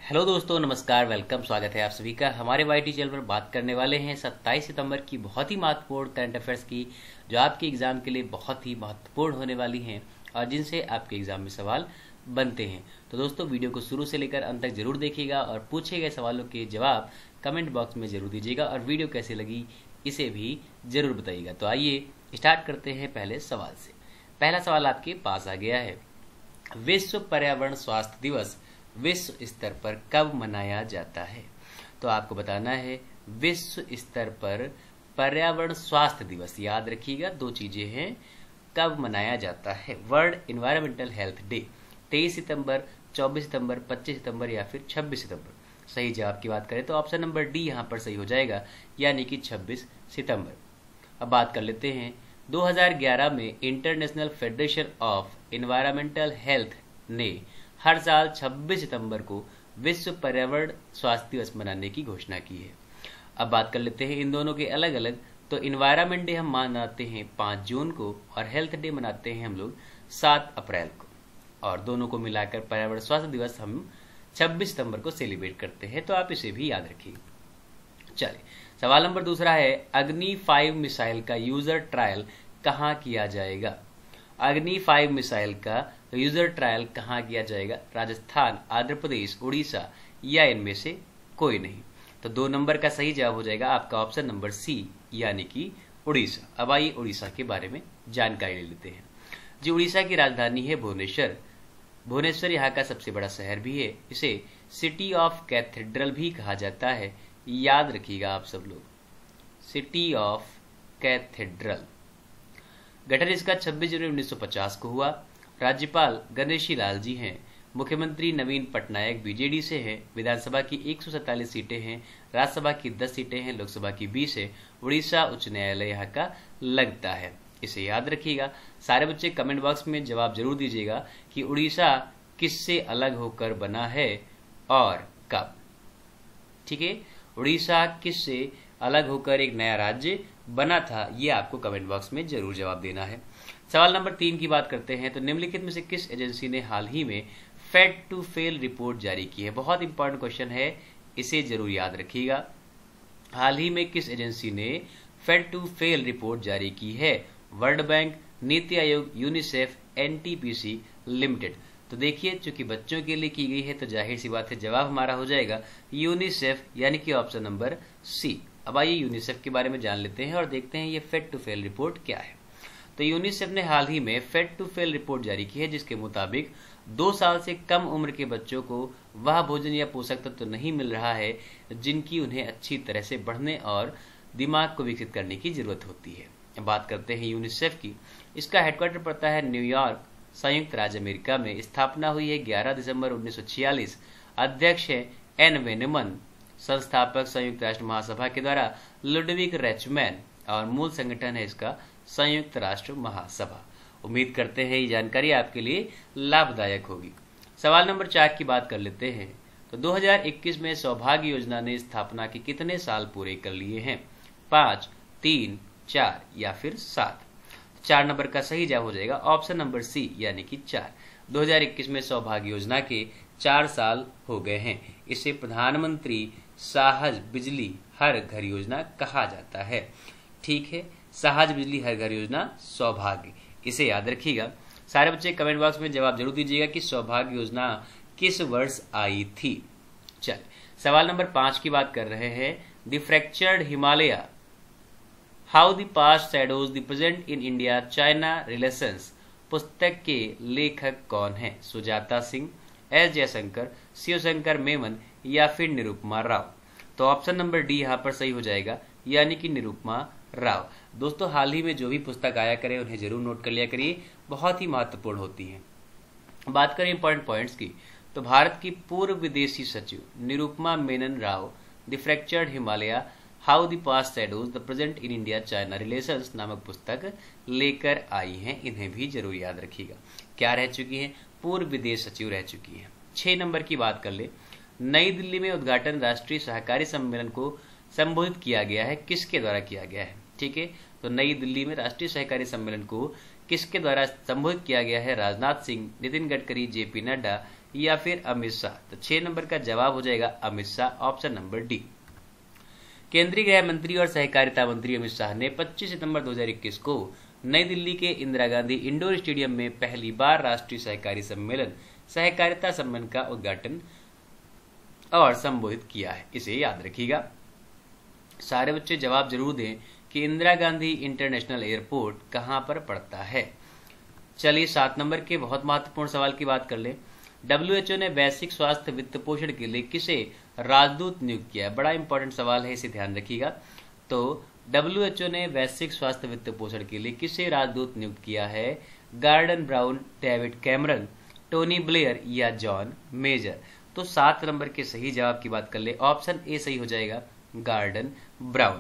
Hello दोस्तों, नमस्कार, welcome, स्वागत है आप सभी का हमारे वाईटी चैनल पर। बात करने वाले हैं 27 सितंबर की बहुत ही महत्वपूर्ण करंट अफेयर्स की, जो आपके एग्जाम के लिए बहुत ही महत्वपूर्ण होने वाली हैं और जिनसे आपके एग्जाम में सवाल बनते हैं। तो दोस्तों, वीडियो को शुरू से लेकर अंत तक जरूर देखिएगा और पूछे गए सवालों के जवाब कमेंट बॉक्स में जरूर दीजिएगा और वीडियो कैसी लगी इसे भी जरूर बताइएगा। तो आइए स्टार्ट करते हैं पहले सवाल से। पहला सवाल आपके पास आ गया है, विश्व पर्यावरण स्वास्थ्य दिवस विश्व स्तर पर कब मनाया जाता है? तो आपको बताना है विश्व स्तर पर पर्यावरण स्वास्थ्य दिवस, याद रखिएगा दो चीजें हैं, कब मनाया जाता है। वर्ल्ड एनवायरमेंटल हेल्थ डे 23 सितंबर, 24 सितंबर, 25 सितंबर या फिर 26 सितंबर। सही जवाब की बात करें तो ऑप्शन नंबर डी यहाँ पर सही हो जाएगा, यानी कि 26 सितंबर। अब बात कर लेते हैं 2011 में international federation of environmental health ने हर साल 26 सितंबर को विश्व पर्यावरण स्वास्थ्य दिवस मनाने की घोषणा की है। अब बात कर लेते हैं इन दोनों के अलग अलग। तो एनवायरमेंट डे हम मनाते हैं 5 जून को और हेल्थ डे मनाते हैं हम लोग 7 अप्रैल को, और दोनों को मिलाकर पर्यावरण स्वास्थ्य दिवस हम 26 सितंबर को सेलिब्रेट करते हैं। तो आप इसे भी याद रखिए। चलिए, सवाल नंबर दूसरा है, अग्नि 5 मिसाइल का यूजर ट्रायल कहाँ किया जाएगा? अग्नि 5 मिसाइल का यूजर ट्रायल कहाँ किया जाएगा? राजस्थान, आंध्र प्रदेश, उड़ीसा या इनमें से कोई नहीं। तो 2 नंबर का सही जवाब हो जाएगा आपका ऑप्शन नंबर सी, यानी कि उड़ीसा। अब आइए उड़ीसा के बारे में जानकारी ले लेते हैं। जी, उड़ीसा की राजधानी है भुवनेश्वर। भुवनेश्वर यहाँ का सबसे बड़ा शहर भी है। इसे सिटी ऑफ कैथेड्रल भी कहा जाता है, याद रखिएगा आप सब लोग, सिटी ऑफ कैथेड्रल। गठन इसका 26 जनवरी 1950 को हुआ। राज्यपाल गणेशी लाल जी हैं। मुख्यमंत्री नवीन पटनायक बीजेडी से हैं। विधानसभा की 147 सीटें हैं, राज्यसभा की 10 सीटें हैं, लोकसभा की 20 है। उड़ीसा उच्च न्यायालय यहाँ का लगता है, इसे याद रखिएगा। सारे बच्चे कमेंट बॉक्स में जवाब जरूर दीजिएगा कि उड़ीसा किससे अलग होकर बना है और कब। ठीक है, उड़ीसा किससे अलग होकर एक नया राज्य बना था, ये आपको कमेंट बॉक्स में जरूर जवाब देना है। सवाल नंबर 3 की बात करते हैं। तो निम्नलिखित में से किस एजेंसी ने हाल ही में फेड टू फेल रिपोर्ट जारी की है? बहुत इंपॉर्टेंट क्वेश्चन है, इसे जरूर याद रखिएगा। हाल ही में किस एजेंसी ने फेड टू फेल रिपोर्ट जारी की है? World bank, NITI Aayog, UNICEF, NTPC limited. तो देखिए, चूंकि बच्चों के लिए की गई है तो जाहिर सी बात है जवाब हमारा हो जाएगा यूनिसेफ, यानी कि ऑप्शन नंबर सी। अब आइए यूनिसेफ के बारे में जान लेते हैं और देखते हैं ये फेड टू फेल रिपोर्ट क्या है। तो यूनिसेफ ने हाल ही में फेड टू फेल रिपोर्ट जारी की है, जिसके मुताबिक 2 साल से कम उम्र के बच्चों को वह भोजन या पोषक तत्व तो नहीं मिल रहा है जिनकी उन्हें अच्छी तरह से बढ़ने और दिमाग को विकसित करने की जरूरत होती है। बात करते हैं यूनिसेफ की। इसका हेडक्वार्टर पड़ता है न्यूयॉर्क, संयुक्त राज्य अमेरिका में। स्थापना हुई है 11 दिसंबर 1946। अध्यक्ष है एन वेनेमन। संस्थापक संयुक्त राष्ट्र महासभा के द्वारा लुडविग रेचमैन, और मूल संगठन है इसका संयुक्त राष्ट्र महासभा। उम्मीद करते हैं ये जानकारी आपके लिए लाभदायक होगी। सवाल नंबर 4 की बात कर लेते हैं। तो 2021 में सौभाग्य योजना ने स्थापना के कितने साल पूरे कर लिए हैं? 5, 3, 4 या फिर 7। 4 नंबर का सही जवाब हो जाएगा ऑप्शन नंबर सी, यानी कि 4। 2021 में सौभाग्य योजना के 4 साल हो गए हैं। इसे प्रधानमंत्री सहज बिजली हर घर योजना कहा जाता है। ठीक है, सहज बिजली हर घर योजना सौभाग्य, इसे याद रखिएगा। सारे बच्चे कमेंट बॉक्स में जवाब जरूर दीजिएगा कि सौभाग्य योजना किस वर्ष आई थी। चल, सवाल नंबर 5 की बात कर रहे हैं। The fractured Himalaya, how the past shadows the present in India China relations पुस्तक के लेखक कौन है? सुजाता सिंह, एस जयशंकर, शिवशंकर मेमन या फिर निरुपमा राव। तो ऑप्शन नंबर डी यहाँ पर सही हो जाएगा, यानी कि निरुपमा राव। दोस्तों, हाल ही में जो भी पुस्तक आया करे उन्हें जरूर नोट कर लिया करिए, बहुत ही महत्वपूर्ण होती हैं। बात करें इंपॉर्टेंट पॉइंट्स की, तो भारत की पूर्व विदेशी सचिव Nirupama Menon Rao the fractured Himalaya, how the past shadows the present in India China relations नामक पुस्तक लेकर आई हैं। इन्हें भी जरूर याद रखिएगा। क्या रह चुकी हैं? पूर्व विदेश सचिव रह चुकी हैं। 6 नंबर की बात कर ले। नई दिल्ली में उद्घाटन राष्ट्रीय सहकारी सम्मेलन को संबोधित किया गया है, किसके द्वारा किया गया है? ठीक है, तो नई दिल्ली में राष्ट्रीय सहकारी सम्मेलन को किसके द्वारा संबोधित किया गया है? राजनाथ सिंह, नितिन गडकरी, जेपी नड्डा या फिर अमित शाह? तो 6 नंबर का जवाब हो जाएगा Amit Shah, option number D. केंद्रीय गृह मंत्री और सहकारिता मंत्री अमित शाह ने 25 सितंबर 2021 को नई दिल्ली के इंदिरा गांधी इंडोर स्टेडियम में पहली बार राष्ट्रीय सहकारी सम्मेलन सहकारिता सम्मेलन का उद्घाटन और संबोधित किया है। इसे याद रखिएगा। सारे बच्चे जवाब जरूर दें कि इंदिरा गांधी इंटरनेशनल एयरपोर्ट कहां पर पड़ता है। चलिए 7 नंबर के बहुत महत्वपूर्ण सवाल की बात कर ले। WHO ने वैश्विक स्वास्थ्य वित्त पोषण के लिए किसे राजदूत नियुक्त किया? बड़ा इंपॉर्टेंट सवाल है, इसे ध्यान रखिएगा। तो WHO ने वैश्विक स्वास्थ्य वित्त पोषण के लिए किसे राजदूत नियुक्त किया है? Gordon Brown, David Cameron, Tony Blair या जॉन मेजर? तो 7 नंबर के सही जवाब की बात कर ले, ऑप्शन ए सही हो जाएगा, गॉर्डन ब्राउन।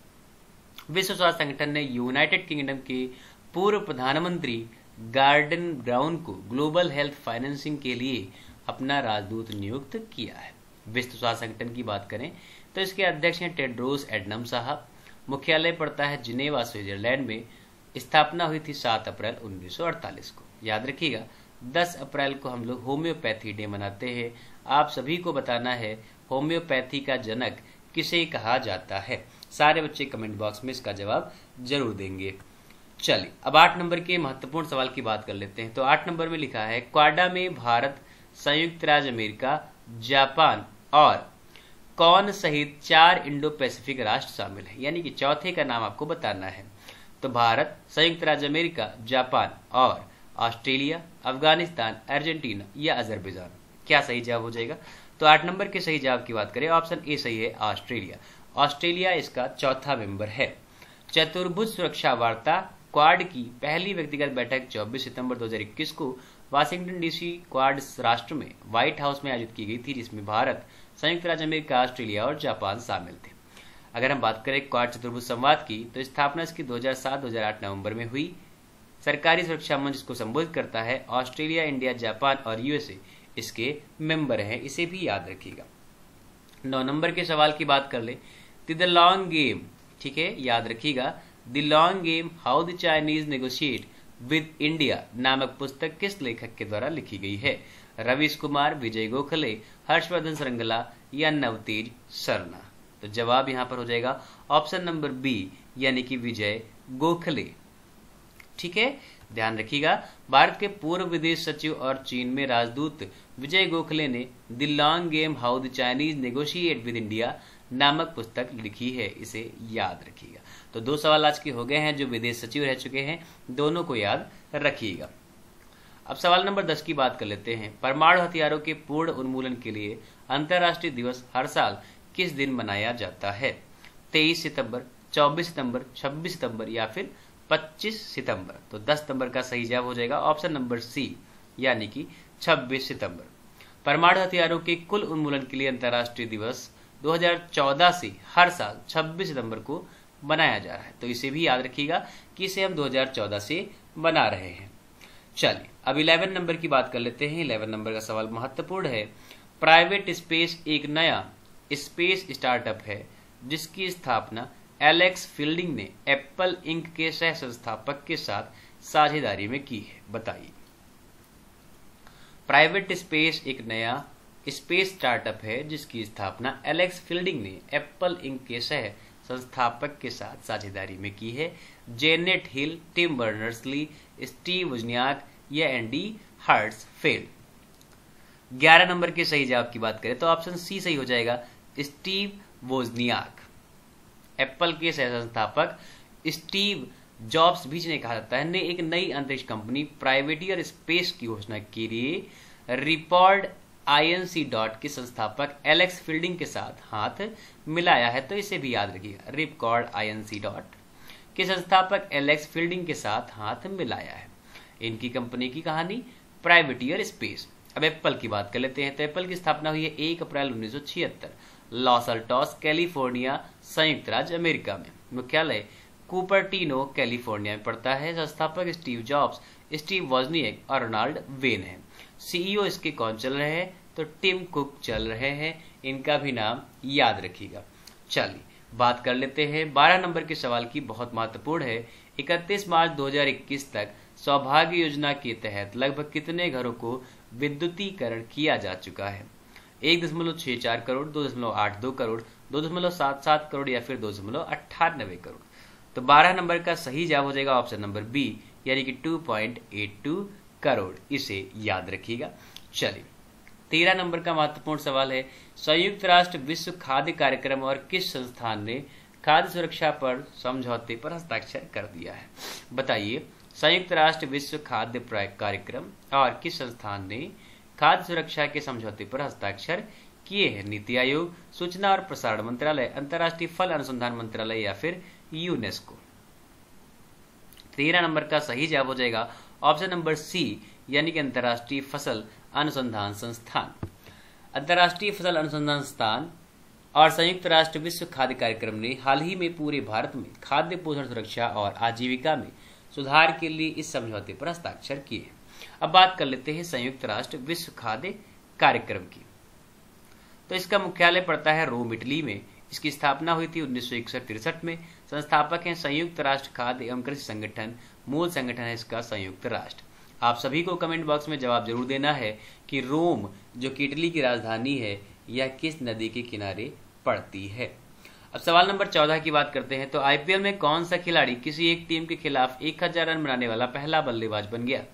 विश्व स्वास्थ्य संगठन ने यूनाइटेड किंगडम के पूर्व प्रधानमंत्री गॉर्डन ब्राउन को ग्लोबल हेल्थ फाइनेंसिंग के लिए अपना राजदूत नियुक्त किया है। विश्व स्वास्थ्य संगठन की बात करें तो इसके अध्यक्ष हैं टेड्रोस एडनम साहब। मुख्यालय पड़ता है जिनेवा, स्विट्जरलैंड में। स्थापना हुई थी 7 अप्रैल 1948 को। याद रखिएगा 10 अप्रैल को हम लोग होम्योपैथी डे मनाते हैं। आप सभी को बताना है होम्योपैथी का जनक किसे कहा जाता है। सारे बच्चे कमेंट बॉक्स में इसका जवाब जरूर देंगे। चलिए अब 8 नंबर के महत्वपूर्ण सवाल की बात कर लेते हैं। तो 8 नंबर में लिखा है क्वाडा में भारत, संयुक्त राज्य अमेरिका, जापान और कौन सहित 4 इंडो पैसिफिक राष्ट्र शामिल है, यानी कि चौथे का नाम आपको बताना है। तो भारत, संयुक्त राज्य अमेरिका, जापान और ऑस्ट्रेलिया, अफगानिस्तान, अर्जेंटीना या अजरबैजान? क्या सही जवाब हो जाएगा? तो 8 नंबर के सही जवाब की बात करें, ऑप्शन ए सही है, ऑस्ट्रेलिया। ऑस्ट्रेलिया इसका चौथा मेंबर है। चतुर्भुज सुरक्षा वार्ता क्वाड की पहली व्यक्तिगत बैठक 24 सितंबर 2021 को वाशिंगटन डीसी क्वाड राष्ट्र में व्हाइट हाउस में आयोजित की गई थी, जिसमें भारत, संयुक्त राज्य अमेरिका, ऑस्ट्रेलिया और जापान शामिल थे। अगर हम बात करें क्वाड चतुर्भुज संवाद की, तो स्थापना इसकी 2007-2008 नवंबर में हुई। सरकारी सुरक्षा मंच इसको संबोधित करता है। ऑस्ट्रेलिया, इंडिया, जापान और यूएसए इसके मेंबर हैं, इसे भी याद रखिएगा। 9 नंबर के सवाल की बात कर ले। द लॉन्ग गेम, ठीक है, याद रखिएगा। The long game, how the Chinese negotiate with India नामक पुस्तक किस लेखक के द्वारा लिखी गई है? रवीश कुमार, विजय गोखले, हर्षवर्धन श्रृंगला या नवतेज सरना? तो जवाब यहां पर हो जाएगा ऑप्शन नंबर बी, यानी कि विजय गोखले। ठीक है, ध्यान रखिएगा। भारत के पूर्व विदेश सचिव और चीन में राजदूत विजय गोखले ने the long game, how the Chinese negotiate with India नामक पुस्तक लिखी है, इसे याद रखिएगा। तो 2 सवाल आज के हो गए हैं जो विदेश सचिव रह चुके हैं, दोनों को याद रखिएगा। अब सवाल नंबर 10 की बात कर लेते हैं। परमाणु हथियारों के पूर्ण उन्मूलन के लिए अंतर्राष्ट्रीय दिवस हर साल किस दिन मनाया जाता है? 23 सितंबर, 24 सितंबर, 26 सितंबर या फिर 25 सितंबर? तो 10 नंबर का सही जवाब हो जाएगा ऑप्शन नंबर सी, यानी कि 26 सितंबर। परमाणु हथियारों के कुल उन्मूलन के लिए अंतर्राष्ट्रीय दिवस 2014 से हर साल 26 सितंबर को मनाया जा रहा है, तो इसे भी याद रखिएगा कि इसे हम 2014 से मना रहे हैं। चलिए अब 11 नंबर की बात कर लेते हैं। 11 नंबर का सवाल महत्वपूर्ण है। प्राइवेट स्पेस एक नया स्पेस स्टार्टअप है जिसकी स्थापना एलेक्स फील्डिंग ने एप्पल इंक के सह संस्थापक के साथ साझेदारी में की है, बताइए। प्राइवेट स्पेस एक नया स्पेस स्टार्टअप है जिसकी स्थापना एलेक्स फील्डिंग ने एप्पल इंक के सह संस्थापक के साथ साझेदारी में की है। Janet Hill, Tim Berners Lee, Steve Wozniak या एंडी हर्ट्जफेल्ड? 11 नंबर के सही जवाब की बात करें तो ऑप्शन सी सही हो जाएगा, स्टीव वोजनियाक। एप्पल के सह संस्थापक स्टीव जॉब्स भी जिन्हें कहा जाता है, ने एक नई अंतरिक्ष कंपनी प्राइवेटियर स्पेस की घोषणा के लिए रिपॉर्ड INC के संस्थापक एलेक्स फील्डिंग के साथ हाथ मिलाया है, तो इसे भी याद रखिएगा। रिपकॉर्ड INC के संस्थापक एलेक्स फील्डिंग के साथ हाथ मिलाया है। इनकी कंपनी की कहानी प्राइवेटियर स्पेस। अब एप्पल की बात कर लेते हैं। तो एप्पल की स्थापना हुई है 1 अप्रैल 1976 लॉस अल्टोस, कैलिफोर्निया, संयुक्त राज्य अमेरिका में। मुख्यालय कुपर्टिनो, कैलिफोर्निया में पड़ता है। संस्थापक स्टीव जॉब्स, स्टीव वोजनियाक और रोनाल्ड वेन है। CEO इसके कौन चल रहे हैं? तो टिम कुक चल रहे हैं। इनका भी नाम याद रखिएगा। चलिए बात कर लेते हैं 12 नंबर के सवाल की, बहुत महत्वपूर्ण है। 31 मार्च 2021 तक सौभाग्य योजना के तहत लगभग कितने घरों को विद्युतीकरण किया जा चुका है? 1.64 करोड़, 2.82 करोड़, 2.77 करोड़ या फिर 2.98 करोड़। तो 12 नंबर का सही जवाब हो जाएगा ऑप्शन नंबर बी, यानी कि 2.82 करोड़। इसे याद रखिएगा। चलिए 13 नंबर का महत्वपूर्ण सवाल है, संयुक्त राष्ट्र विश्व खाद्य कार्यक्रम और किस संस्थान ने खाद्य सुरक्षा पर समझौते पर हस्ताक्षर कर दिया है? बताइए, संयुक्त राष्ट्र विश्व खाद्य कार्यक्रम और किस संस्थान ने खाद्य सुरक्षा के समझौते पर हस्ताक्षर किए हैं? नीति आयोग, सूचना और प्रसारण मंत्रालय, अंतर्राष्ट्रीय फल अनुसंधान मंत्रालय या फिर यूनेस्को। 13 नंबर का सही जवाब हो जाएगा ऑप्शन नंबर सी, यानी कि अंतर्राष्ट्रीय फसल अनुसंधान संस्थान। अंतर्राष्ट्रीय फसल अनुसंधान संस्थान और संयुक्त राष्ट्र विश्व खाद्य कार्यक्रम ने हाल ही में पूरे भारत में खाद्य पोषण सुरक्षा और आजीविका में सुधार के लिए इस समझौते पर हस्ताक्षर किए हैं। अब बात कर लेते हैं संयुक्त राष्ट्र विश्व खाद्य कार्यक्रम की। तो इसका मुख्यालय पड़ता है रोम, इटली में। इसकी स्थापना हुई थी 1961-63 में। संस्थापक हैं संयुक्त राष्ट्र खाद्य एवं कृषि संगठन। मूल संगठन है इसका संयुक्त राष्ट्र। आप सभी को कमेंट बॉक्स में जवाब जरूर देना है कि रोम जो कि इटली की राजधानी है यह किस नदी के किनारे पड़ती है। अब सवाल नंबर 14 की बात करते हैं। तो आईपीएल में कौन सा खिलाड़ी किसी एक टीम के खिलाफ 1000 रन बनाने वाला पहला बल्लेबाज बन गया?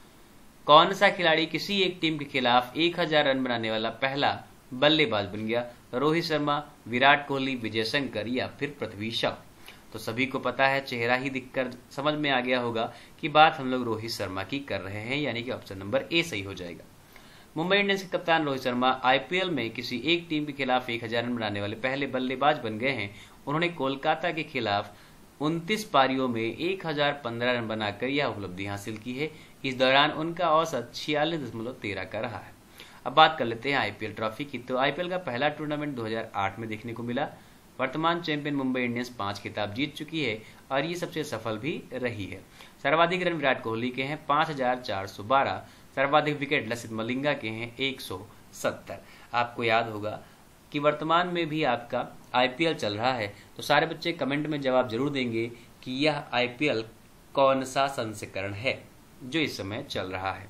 कौन सा खिलाड़ी किसी एक टीम के खिलाफ 1000 रन बनाने वाला पहला बल्लेबाज बन गया? रोहित शर्मा, विराट कोहली, विजय शंकर या फिर पृथ्वी शॉ। तो सभी को पता है, चेहरा ही दिखकर समझ में आ गया होगा कि बात हम लोग रोहित शर्मा की कर रहे हैं, यानी कि ऑप्शन नंबर ए सही हो जाएगा। मुंबई इंडियंस के कप्तान रोहित शर्मा आईपीएल में किसी एक टीम के खिलाफ 1000 रन बनाने वाले पहले बल्लेबाज बन गए हैं। उन्होंने कोलकाता के खिलाफ 29 पारियों में 1015 रन बनाकर यह उपलब्धि हासिल की है। इस दौरान उनका औसत 46.13 का रहा है। अब बात कर लेते हैं आईपीएल ट्रॉफी की। तो आईपीएल का पहला टूर्नामेंट 2008 में देखने को मिला। वर्तमान चैंपियन मुंबई इंडियंस 5 खिताब जीत चुकी है और ये सबसे सफल भी रही है। सर्वाधिक रन विराट कोहली के हैं 5412। सर्वाधिक विकेट लसित मलिंगा के हैं 170। आपको याद होगा कि वर्तमान में भी आपका आईपीएल चल रहा है, तो सारे बच्चे कमेंट में जवाब जरूर देंगे कि यह आईपीएल कौन सा संस्करण है जो इस समय चल रहा है।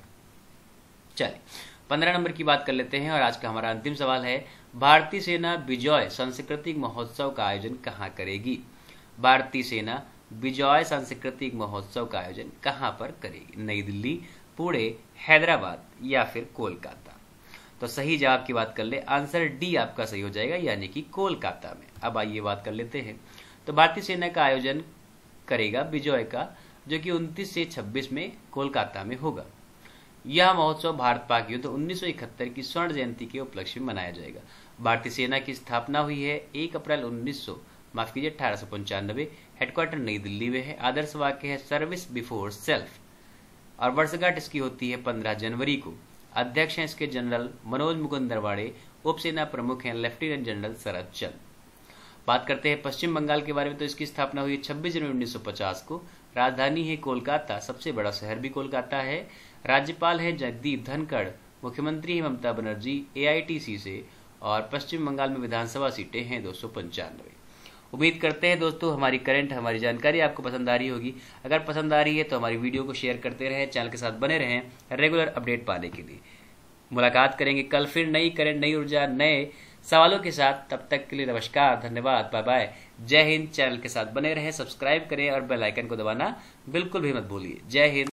चलिए 15 नंबर की बात कर लेते हैं और आज का हमारा अंतिम सवाल है, भारतीय सेना विजय सांस्कृतिक महोत्सव का आयोजन कहाँ करेगी? भारतीय सेना विजय सांस्कृतिक महोत्सव का आयोजन कहाँ पर करेगी? नई दिल्ली, पुणे, हैदराबाद या फिर कोलकाता। तो सही जवाब की बात कर ले, आंसर डी आपका सही हो जाएगा, यानी कि कोलकाता में। अब आइए बात कर लेते हैं। तो भारतीय सेना का आयोजन करेगा विजय का, जो कि 29 से 26 में कोलकाता में होगा। यह महोत्सव भारत पाक युद्ध 1971 की स्वर्ण जयंती के उपलक्ष्य में मनाया जाएगा। भारतीय सेना की स्थापना हुई है 1 अप्रैल 1895। हेडक्वार्टर नई दिल्ली में है। आदर्श वाक्य है सर्विस बिफोर सेल्फ और वर्षगांठ इसकी होती है 15 जनवरी को। अध्यक्ष हैं इसके जनरल मनोज मुकुंद नरवाणे। उप सेना प्रमुख हैं लेफ्टिनेंट जनरल शरद चंद्र। बात करते हैं पश्चिम बंगाल के बारे में। तो इसकी स्थापना हुई 26 जनवरी 1950 को। राजधानी है कोलकाता, सबसे बड़ा शहर भी कोलकाता है। राज्यपाल है जगदीप धनखड़। मुख्यमंत्री है ममता बनर्जी एआईटीसी से। और पश्चिम बंगाल में विधानसभा सीटें हैं 295। उम्मीद करते हैं दोस्तों हमारी जानकारी आपको पसंद आ रही होगी। अगर पसंद आ रही है तो हमारी वीडियो को शेयर करते रहें, चैनल के साथ बने रहें रेगुलर अपडेट पाने के लिए। मुलाकात करेंगे कल फिर नई करंट, नई ऊर्जा, नए सवालों के साथ। तब तक के लिए नमस्कार, धन्यवाद, बाय बाय, जय हिंद। चैनल के साथ बने रहें, सब्सक्राइब करें और बेल आइकन को दबाना बिल्कुल भी मत भूलिए। जय हिंद।